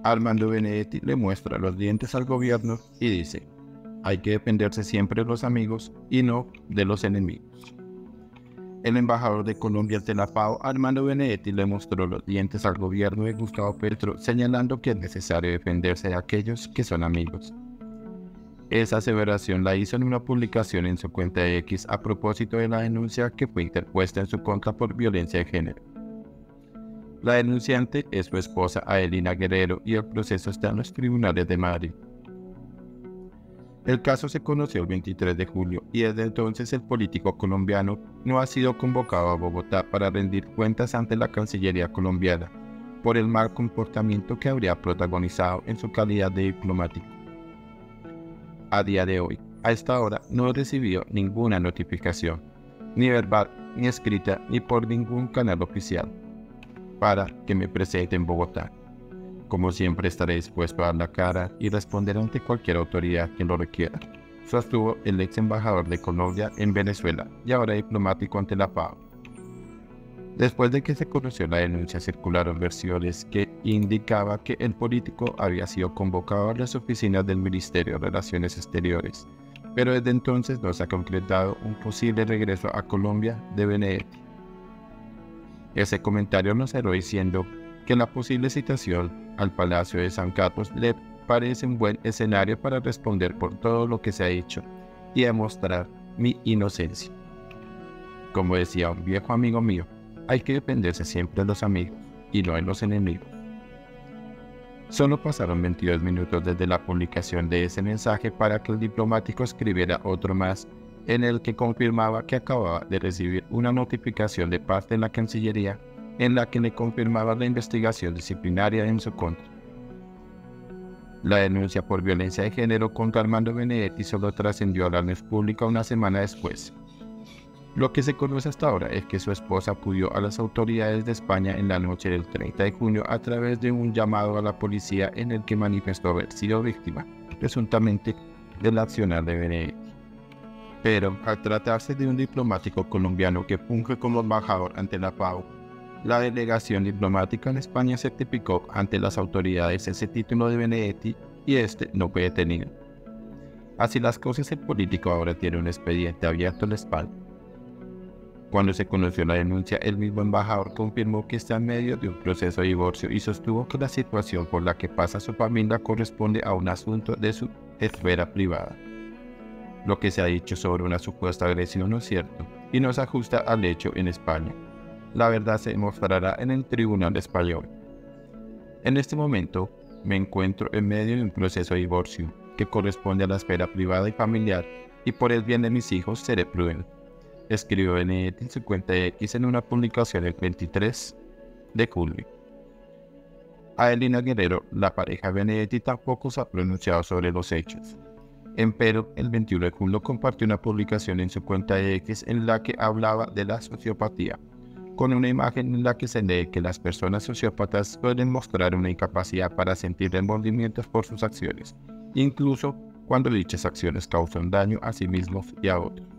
Armando Benedetti le muestra los dientes al gobierno y dice: hay que defenderse siempre de los amigos y no de los enemigos. El embajador de Colombia ante la FAO, Armando Benedetti, le mostró los dientes al gobierno de Gustavo Petro, señalando que es necesario defenderse de aquellos que son amigos. Esa aseveración la hizo en una publicación en su cuenta de X a propósito de la denuncia que fue interpuesta en su contra por violencia de género. La denunciante es su esposa Adelina Guerrero y el proceso está en los tribunales de Madrid. El caso se conoció el 23 de julio y desde entonces el político colombiano no ha sido convocado a Bogotá para rendir cuentas ante la Cancillería colombiana por el mal comportamiento que habría protagonizado en su calidad de diplomático. A día de hoy, a esta hora, no he recibido ninguna notificación, ni verbal, ni escrita, ni por ningún canal oficial, para que me presente en Bogotá. Como siempre estaré dispuesto a dar la cara y responder ante cualquier autoridad que lo requiera, sostuvo el ex embajador de Colombia en Venezuela y ahora diplomático ante la FAO. Después de que se conoció la denuncia, circularon versiones que indicaba que el político había sido convocado a las oficinas del Ministerio de Relaciones Exteriores, pero desde entonces no se ha concretado un posible regreso a Colombia de Benedetti. Ese comentario nos cerró diciendo que la posible citación al Palacio de San Carlos le parece un buen escenario para responder por todo lo que se ha dicho y demostrar mi inocencia. Como decía un viejo amigo mío, hay que defenderse siempre de los amigos y no de los enemigos. Solo pasaron 22 minutos desde la publicación de ese mensaje para que el diplomático escribiera otro más en el que confirmaba que acababa de recibir una notificación de parte de la Cancillería en la que le confirmaba la investigación disciplinaria en su contra. La denuncia por violencia de género contra Armando Benedetti solo trascendió a la luz pública una semana después. Lo que se conoce hasta ahora es que su esposa acudió a las autoridades de España en la noche del 30 de junio a través de un llamado a la policía en el que manifestó haber sido víctima, presuntamente, del accionar de Benedetti. Pero, al tratarse de un diplomático colombiano que funge como embajador ante la FAO, la delegación diplomática en España certificó ante las autoridades ese título de Benedetti y este no fue detenido. Así las cosas, el político ahora tiene un expediente abierto en la espalda. Cuando se conoció la denuncia, el mismo embajador confirmó que está en medio de un proceso de divorcio y sostuvo que la situación por la que pasa su familia corresponde a un asunto de su esfera privada. Lo que se ha dicho sobre una supuesta agresión no es cierto y no se ajusta al hecho en España. La verdad se demostrará en el Tribunal Español. En este momento, me encuentro en medio de un proceso de divorcio que corresponde a la esfera privada y familiar y por el bien de mis hijos seré prudente, escribió Benedetti en su cuenta de X en una publicación el 23 de julio. Adelina Guerrero, la pareja de Benedetti, tampoco se ha pronunciado sobre los hechos. Empero, el 21 de julio compartió una publicación en su cuenta de X en la que hablaba de la sociopatía, con una imagen en la que se lee que las personas sociópatas pueden mostrar una incapacidad para sentir remordimientos por sus acciones, incluso cuando dichas acciones causan daño a sí mismos y a otros.